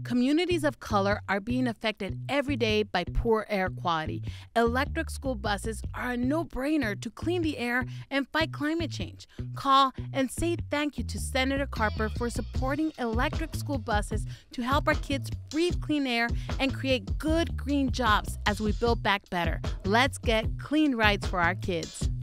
Communities of color are being affected every day by poor air quality. Electric school buses are a no-brainer to clean the air and fight climate change. Call and say thank you to Senator Carper for supporting electric school buses to help our kids breathe clean air and create good green jobs as we build back better. Let's get clean rides for our kids.